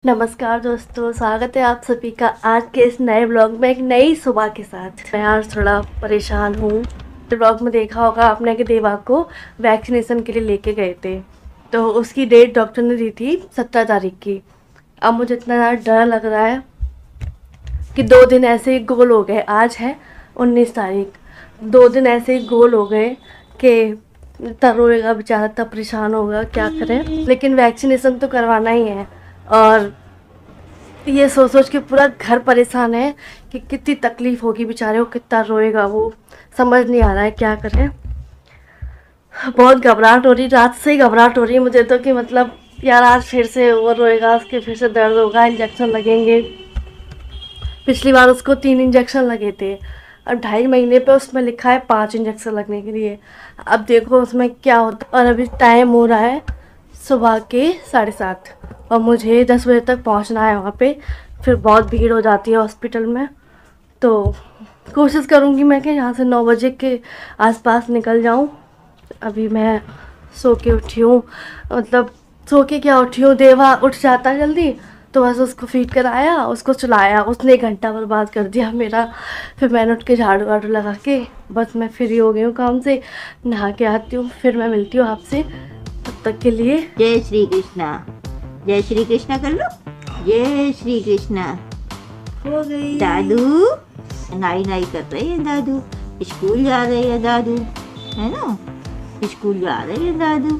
नमस्कार दोस्तों, स्वागत है आप सभी का आज के इस नए ब्लॉग में एक नई सुबह के साथ। मैं आज थोड़ा परेशान हूँ। ब्लॉग में देखा होगा आपने कि देवा को वैक्सीनेशन के लिए लेके गए थे, तो उसकी डेट डॉक्टर ने दी थी 17 तारीख की। अब मुझे इतना ज़्यादा डर लग रहा है कि 2 दिन ऐसे ही गोल हो गए। आज है 19 तारीख, 2 दिन ऐसे ही गोल हो गए कि इतना रोएगा बेचारा, इतना परेशान होगा, क्या करें। लेकिन वैक्सीनेशन तो करवाना ही है और ये सोच सोच के पूरा घर परेशान है कि कितनी तकलीफ़ होगी बेचारे को, कितना रोएगा वो, समझ नहीं आ रहा है क्या करें। बहुत घबराहट हो रही, रात से ही घबराहट हो रही है मुझे तो कि मतलब यार आज फिर से वो रोएगा, उसके फिर से दर्द होगा, इंजेक्शन लगेंगे। पिछली बार उसको 3 इंजेक्शन लगे थे और 2.5 महीने पे उसमें लिखा है 5 इंजेक्शन लगने के लिए। अब देखो उसमें क्या होता है। और अभी टाइम हो रहा है सुबह के 7:30 और मुझे 10 बजे तक पहुंचना है वहाँ पे। फिर बहुत भीड़ हो जाती है हॉस्पिटल में, तो कोशिश करूँगी मैं कि यहाँ से 9 बजे के आसपास निकल जाऊँ। अभी मैं सो के उठी हूँ, मतलब सो के क्या उठी हूँ, देवा उठ जाता है जल्दी तो बस उसको फीड कराया, उसको चलाया, उसने 1 घंटा बर्बाद कर दिया मेरा। फिर मैंने उठ के झाड़ू वाड़ू लगा के बस मैं फ्री हो गई हूँ काम से, नहा के आती हूँ, फिर मैं मिलती हूँ आपसे। तब तक के लिए जय श्री कृष्णा, जय श्री कृष्णा कर लो। जय श्री कृष्णा। हो गई दादू नाई नाई कर रहे हैं, दादू स्कूल जा रहे हैं, दादू है ना, स्कूल जा रहे हैं दादू।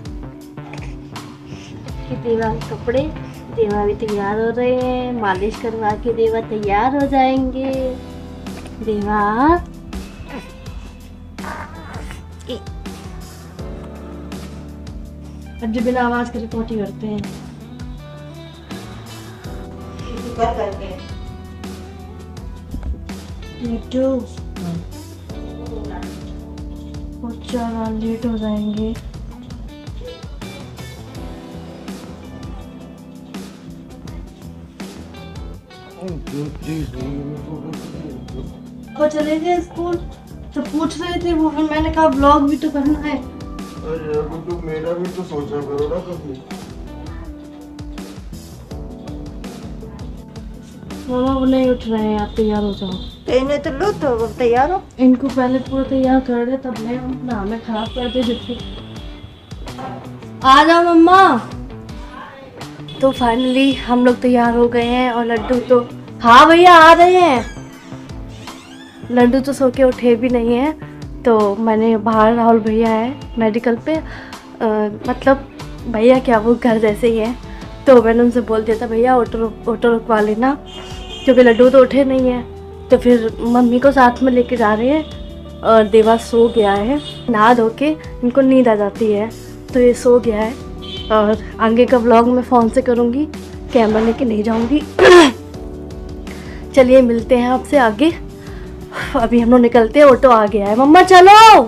देवा के कपड़े, देवा भी तैयार हो रहे हैं, मालिश करवा के देवा तैयार हो जाएंगे। देवा अब जो बिना आवाज करे पोटी करते हैं। कर करके बहुत ज़्यादा लेट हो जाएंगे। वो चले गए स्कूल तो पूछ रहे थे वो, फिर मैंने कहा ब्लॉग भी तो करना है। अरे अभी तो मेरा भी तो सोचा करो ना कभी। मामा वो नहीं उठ रहे हैं, आप तैयार हो जाओ। कहने तो लो तो तैयार हो। इनको पहले पूरा तैयार कर दे तब मैं अपना हमें खराब कर दे जितनी। आ जाओ मम्मा। तो फाइनली हम लोग तैयार हो गए हैं और लड्डू तो, हाँ भैया आ रहे हैं। लड्डू तो सो के उठे भी नहीं है, तो मैंने बाहर, राहुल भैया है मेडिकल पे, मतलब भैया क्या वो घर जैसे ही है, तो मैंने उनसे बोल दिया था भैया ऑटो रुकवा लेना, क्योंकि लड्डू तो उठे नहीं है। तो फिर मम्मी को साथ में लेके जा रहे हैं और देवा सो गया है, नहा धो के इनको नींद आ जाती है तो ये सो गया है। और आगे का व्लॉग मैं फ़ोन से करूँगी, कैमरा लेके नहीं जाऊँगी। चलिए मिलते हैं आपसे आगे। अभी हम लोग निकलते हैं, ऑटो आ गया है। मम्मा चलो।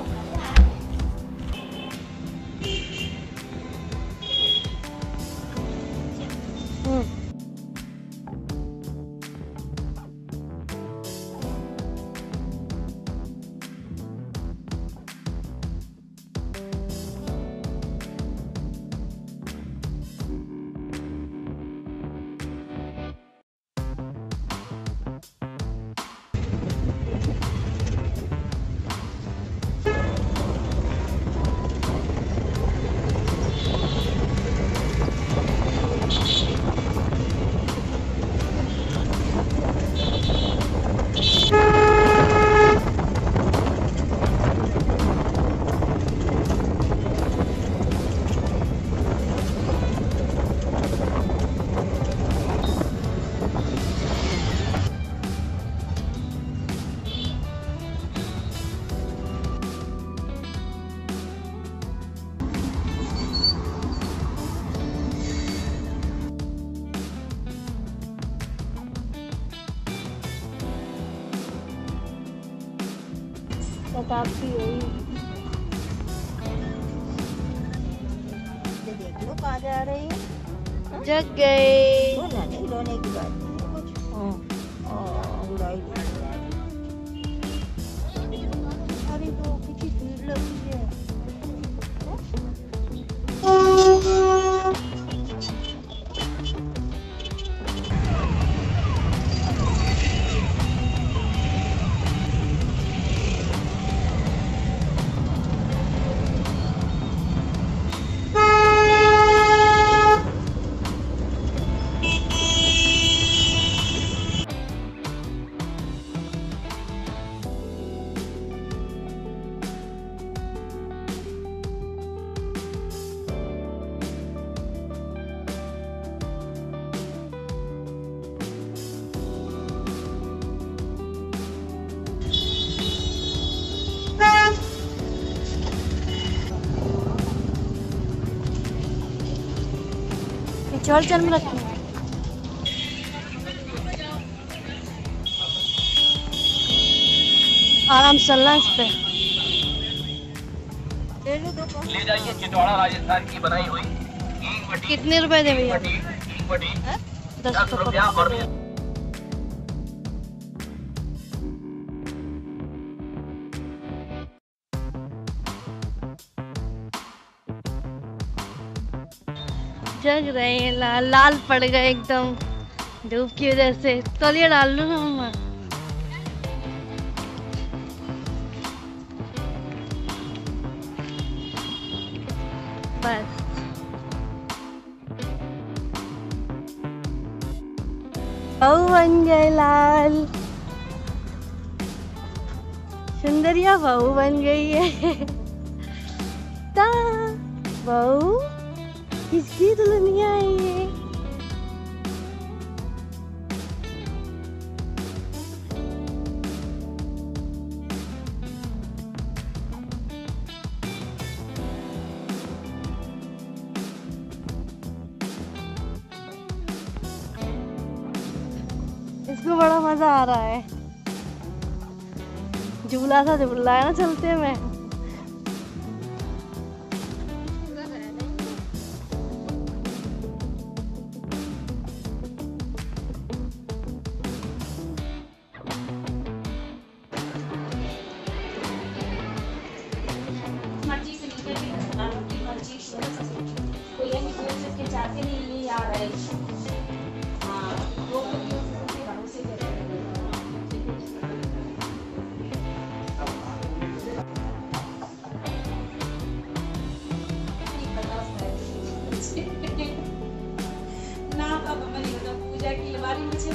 बताती हुई देख लो कहाँ जा रही है। जग गए। रोना नहीं, रोने की बात नहीं है कुछ। बुराई अरे तो कितनी भीड़ लगी है। चल में रखना। आराम से चलना इस पे। ले जाइए चितौड़ा राजस्थान की बनाई हुई कितने रुपए दे भैया? 10 रुपया और जग रहे हैं, लाल लाल पड़ गए एकदम धूप की वजह से। तौलिया डाल लो ना मम्मा। बस बहू बन गए लाल, सुंदरिया बहू बन गई है। ता बहू किसकी दुल्हनिया है ये? इसको बड़ा मजा आ रहा है। झूला सा झूल रहा है ना चलते में। मर्जी से निकल के उनकी मर्जी कोई ये नहीं बोल सकते चाहते नहीं ये आ रहा है। हाँ वो उनके भरोसे कर रहे ना अब हमारी मतलब पूजा की बारी मुझे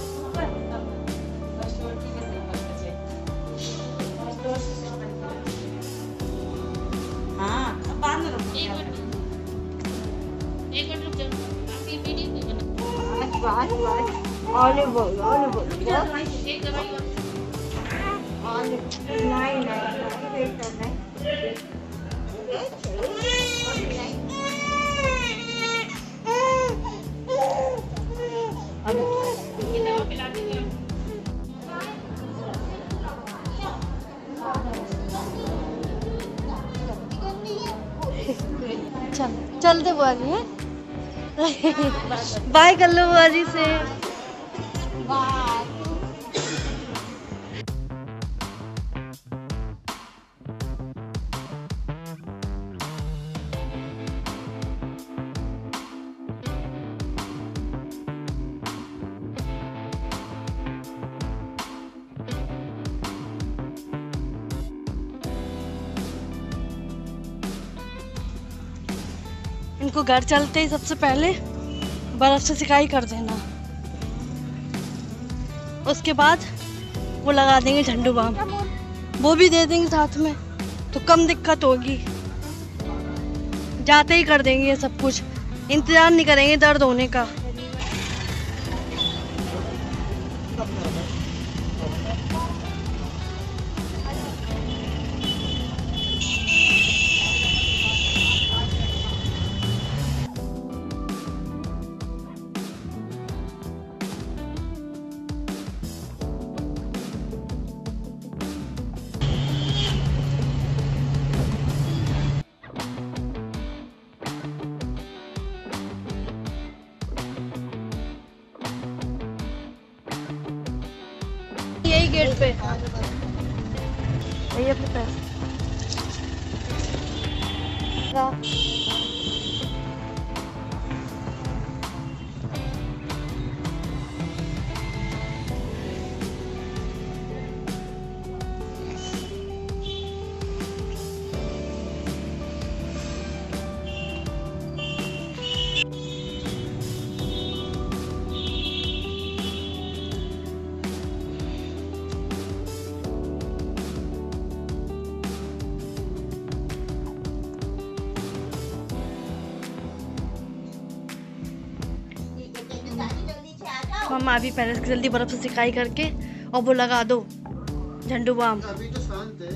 हाँ बाद में रुक एक मिनट रुक जाओ आपकी वीडियो नहीं बना आने बोलो एक दवाई दवा पिला देंगे चल चलते बुआ जी हैं। बाय कर लो बुआ जी से। इनको घर चलते ही सबसे पहले बर्फ से सिकाई कर देना, उसके बाद वो लगा देंगे झंडू बाम, वो भी दे देंगे साथ में तो कम दिक्कत होगी। जाते ही कर देंगे ये सब कुछ, इंतजार नहीं करेंगे दर्द होने का। यही गेट पे यही अपने पैसे। मम्मा अभी पहले से जल्दी बर्फ से सिकाई करके और वो लगा दो झंडू बाम। अभी तो शांत है।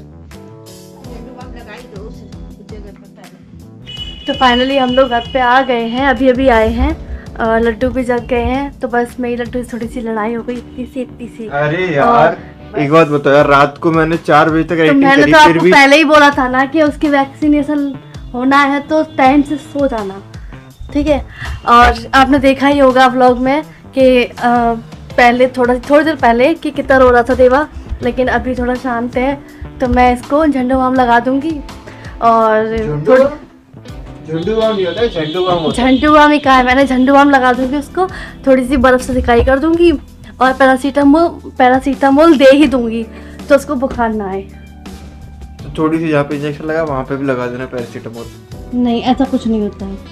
तो फाइनली हम लोग घर पे आ गए हैं, अभी अभी आए हैं। लड्डू भी जग गए हैं, तो बस मेरी लड्डू से थोड़ी सी लड़ाई हो गई, इतनी सी। अरे यार एक बात बताओ यार, रात को मैंने 4 बजे तक तो एक्टिंग मैंने करी, तो फिर आपको भी पहले ही बोला था ना कि उसकी वैक्सीनेशन होना है तो टाइम से सो जाना, ठीक है। और आपने देखा ही होगा व्लॉग में कि पहले थोड़ी देर पहले कि कितना रो रहा था देवा, लेकिन अभी थोड़ा शांत है, तो मैं इसको झंडू बाम लगा दूंगी। और झंडू बाम नहीं होता है, झंडू बाम होता है। झंडू बाम ही कहा है मैंने, झंडू बाम लगा दूंगी उसको, थोड़ी सी बर्फ से सिकाई कर दूंगी और पैरासीटामोल दे ही दूंगी तो उसको बुखार ना आए। तो थोड़ी सी जहाँ पे इंजेक्शन लगा वहाँ पे भी लगा देना पैरासीटामोल। नहीं, ऐसा कुछ नहीं होता है।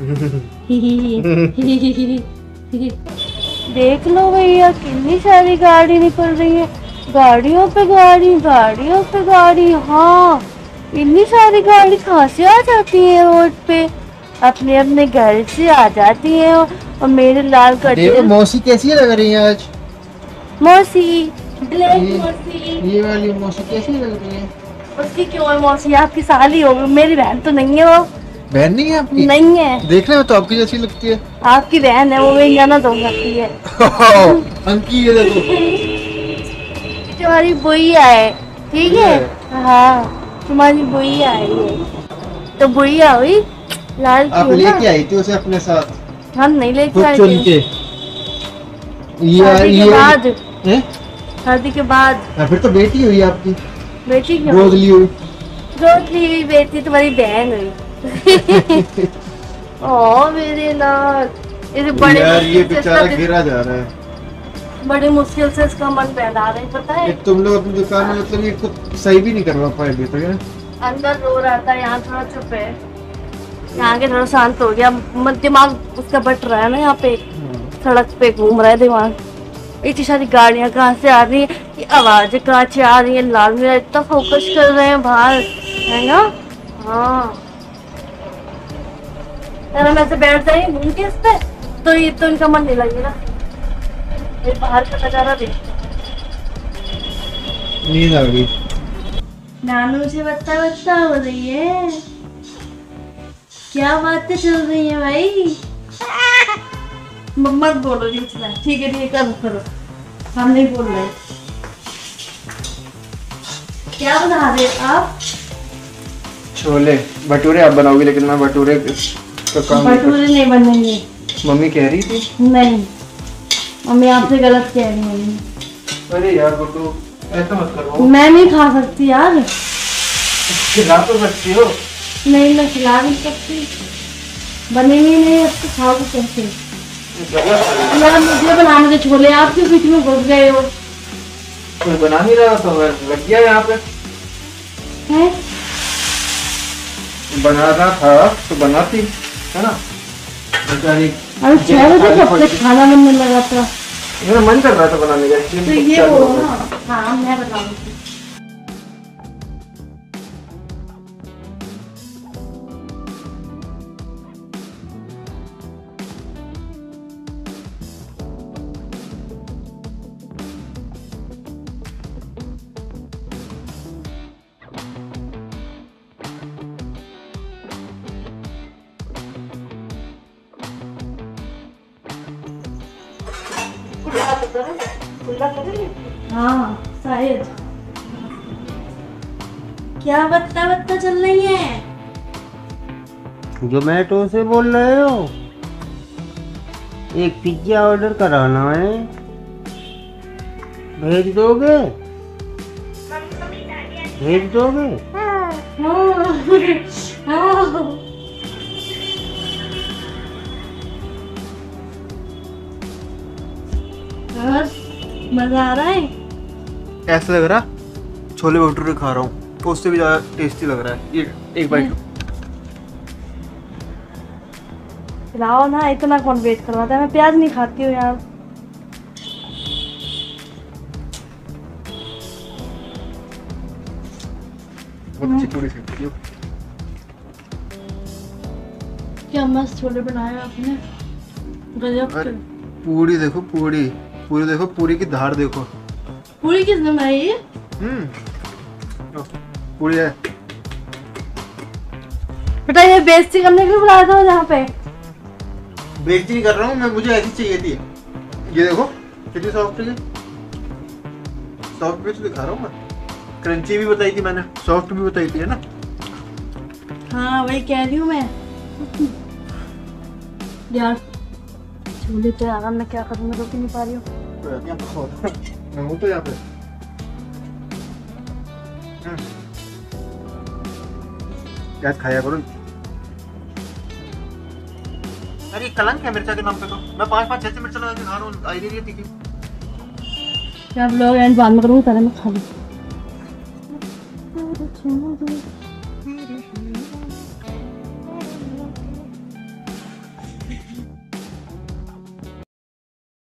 देख लो भैया कितनी सारी गाड़ी निकल रही है, गाड़ियों पे गाड़ी। हाँ, इतनी सारी गाड़ी कहाँ से आ जाती है रोड पे, अपने अपने घर से आ जाती है। और मेरे लाल कटे मौसी कैसी लग रही है आज? मौसी, ब्लैक मौसी, ये वाली मौसी कैसी लग रही है? उसकी क्यों है मौसी? आपकी साली होगी, मेरी बहन तो नहीं है वो। बहन नहीं है आपकी? नहीं है। देखने में तो आपकी जैसी लगती है। आपकी बहन है वो, मेरी ननद हो सकती है। अंकी ये देखो, तुम्हारी बुईया है, ठीक है। हाँ, तुम्हारी बुईया है ये, तो बुईया हुई लाल की। आप लेके आई थी उसे अपने साथ? हम नहीं लेके आए चुन थे। के शादी के बाद, हैं? शादी के बाद। फिर तो बेटी हुई आपकी, बेटी क्यों? गोद ली हुई। गोद ली हुई बेटी तुम्हारी बहन हुई। ओ मेरे लाल, ये बड़े यार ये मुश्किल से बेचारा इसका गिरा जा रहा है। बड़ी मुश्किल से इसका मन पैदा रही, पता है। एक तुम लोग अपनी दुकान में मतलब ये कुछ सही भी नहीं करवा पाए अभी तक, है? अंदर रो रहा था, यहाँ थोड़ा चुप है, यहाँ के थोड़ा शांत हो गया। दिमाग उसका बट रहा है ना, यहाँ पे सड़क पे घूम रहा है दिमाग। इतनी सारी गाड़ियाँ कहाँ से आ रही है, ये आवाज़ें कहाँ से आ रही है, लाल मेरा इतना फोकस कर रहे हैं बाहर, है ना। हाँ, अगर हम ऐसे बैठ जाए घूम के इस पे तो ये तो इनका मन नहीं लगेगा। ये बाहर का नजारा देख, नींद आ गई। नानू से बत्ता हो रही है, क्या बातें चल रही है भाई। मत बोलो जी, ठीक है, ठीक है, करो, हम नहीं बोल रहे। क्या बना रहे आप? छोले भटूरे आप बनाओगी, लेकिन मैं भटूरे का काम भटूरे नहीं बनेंगे। मम्मी कह रही थी। नहीं, मम्मी आपसे गलत कह रही है। अरे यार वो तो ऐसा मत करो। मैं नहीं खा सकती यार। खिला तो सकती हो। नहीं, मैं खिला नहीं सकती, बनेंगे नहीं। अब तो खाओ कैसे यार? मुझे बनाने के छोले, आप क्यों बीच में घुस गए हो? कोई बना नहीं रहा तो मैं लग गया यहाँ पे। हैं? बनाना था तो बनाती, है ना। बेचारी अरे 6 बजे कब तक खाना बनने लगा था? मेरा मन कर रहा था बनाने का, इसलिए तो ये बोलो ना। हाँ, मैं बताऊंगी। हाँ शायद। क्या बत्ता चल रही है? जोमेटो से बोल रहे हो? एक पिज्जा ऑर्डर कराना है, भेज दोगे? भेज दोगे? मजा आ रहा है? ऐसा लग रहा छोले भटूरे खा रहा हूँ, तो उससे भी ज्यादा टेस्टी लग रहा है। ये एक बाइट लो। खिलाओ ना, इतना कौन वेट करवाता है? मैं प्याज नहीं खाती हूँ यार। क्या मस्त छोले बनाए आपने, गजब के। पूरी देखो, पूरी देखो, पूरी की धार देखो। पूरी किसने बनाई है? पूरी है। बेटा ये बेइज्जती करने के लिए बुलाया था यहाँ पे? बेइज्जती नहीं कर रहा हूँ मैं, मुझे ऐसी चाहिए थी। ये देखो कितनी सॉफ्ट है, सॉफ्ट भी तो दिखा रहा हूँ मैं, क्रंची भी बताई थी मैंने, सॉफ्ट भी बताई थी, है ना। हाँ वही कह रही हूँ मैं यार, छोले तो यार मैं क्या करूँ, मैं रोक ही नहीं पा रही हूँ। मैं हूँ तो यहाँ पे। क्या खाया करो। अरे कलंक है मिर्चा के नाम पे, तो मैं 5-5 6 मिर्चा लगा के खा रहा हूँ, आई नहीं रही है तीखी। क्या ब्लॉग एंड बाद में करूँगी, पहले मैं खा लूँ।